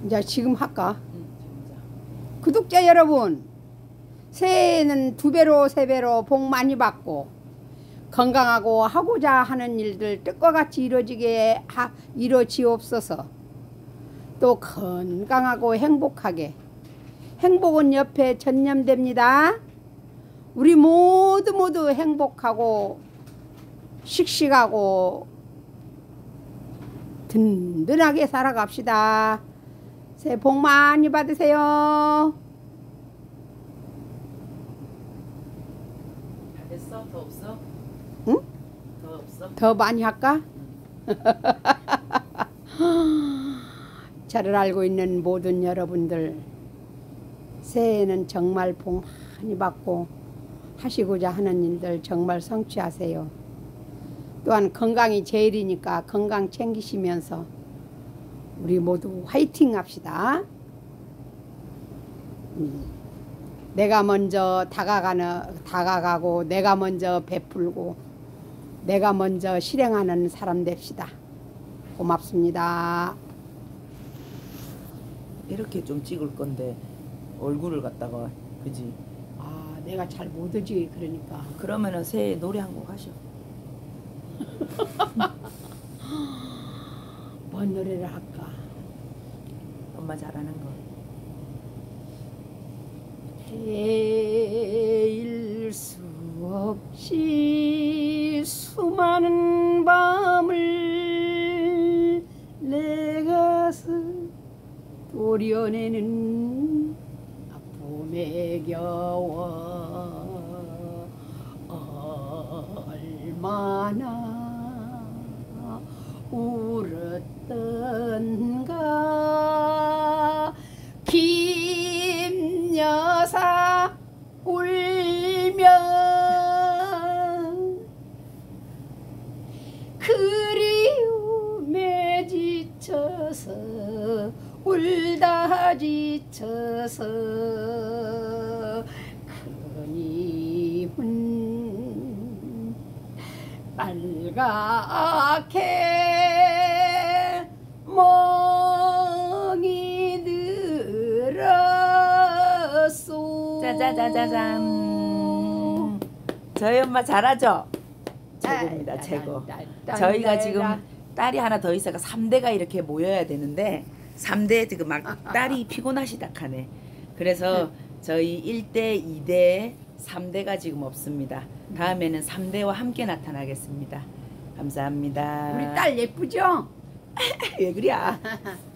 이제 지금 할까? 구독자 여러분, 새해에는 2배로 3배로 복 많이 받고 건강하고 하고자 하는 일들 뜻과 같이 이루어지옵소서. 또 건강하고 행복하게, 행복은 옆에 전념됩니다. 우리 모두 행복하고 씩씩하고 든든하게 살아갑시다. 새해 복 많이 받으세요. 다 됐어? 더 없어? 응? 더 없어? 더 많이 할까? 저를 알고 있는 모든 여러분들, 새해에는 정말 복 많이 받고 하시고자 하는 일들 정말 성취하세요. 또한 건강이 제일이니까 건강 챙기시면서 우리 모두 화이팅 합시다. 내가 먼저 다가가고 내가 먼저 베풀고 내가 먼저 실행하는 사람 됩시다. 고맙습니다. 이렇게 좀 찍을 건데 얼굴을 갖다가, 그지? 아, 내가 잘 못하지. 그러니까 그러면은 새해 노래 한 곡 하셔. 뭔 노래를 할까? 엄마 잘하는 거. 헤일 수 없이 수많은 밤을 내가서 도려내는 아픔에 겨워 얼마나 울었던가. 김여사 울면 그리움에 지쳐서 울다 지쳐서 그님은 빨갛게 멍이 들었소. 짜자자자잔. 저희 엄마 잘하죠? 최고입니다. 최고. 저희가 지금 딸이 하나 더 있어가 3대가 이렇게 모여야 되는데 3대 지금 막 딸이 피곤하시다 하네. 그래서 저희 1대, 2대, 3대가 지금 없습니다. 다음에는 3대와 함께 나타나겠습니다. 감사합니다. 우리 딸 예쁘죠? 왜 그래?